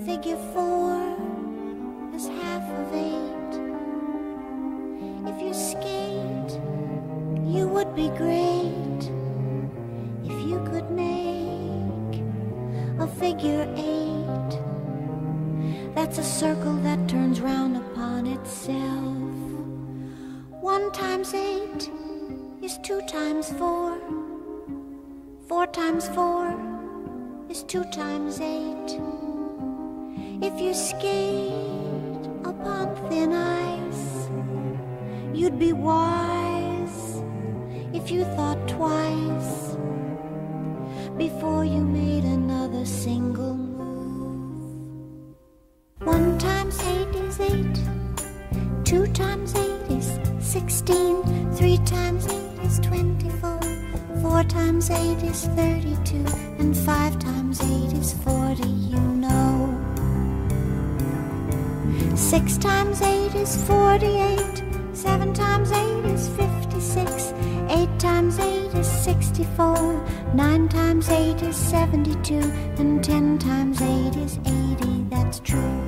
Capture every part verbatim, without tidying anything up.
Figure four is half of eight. If you skate, you would be great if you could make a figure eight. That's a circle that turns round upon itself. One times eight is two times four. Four times four is two times eight. If you skate upon thin ice, you'd be wise if you thought twice before you made another single move. One times eight is eight. Two times eight is sixteen. Three times eight is twenty-four. Four times eight is thirty-two. And five times eight is forty, you know. Six times eight is forty-eight. Seven times eight is fifty-six. Eight times eight is sixty-four. Nine times eight is seventy-two. And ten times eight is eighty, that's true.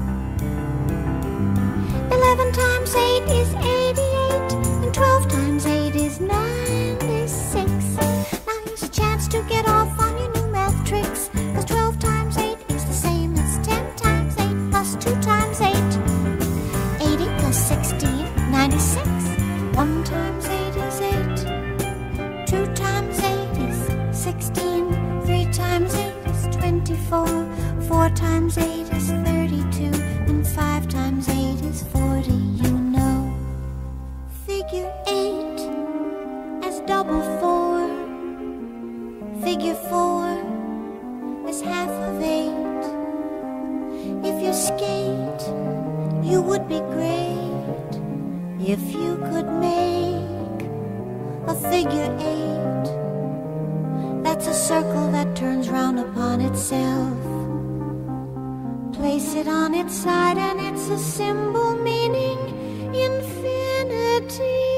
Eleven times eight is eighty-eight. And twelve times eight is ninety-six. Now here's a chance to get off on your new math tricks, 'cause twelve times eight is the same as ten times eight plus two times eight. eighty plus sixteen, ninety-six. One times eight is eight. Two times eight is sixteen. Three times eight is twenty-four. Four times eight is thirty-two. And five times eight is forty, you know. Figure eight as double four. Figure four is half of eight. If you skate, you would be great if you could make a figure eight. That's a circle that turns round upon itself. Place it on its side and it's a symbol meaning infinity.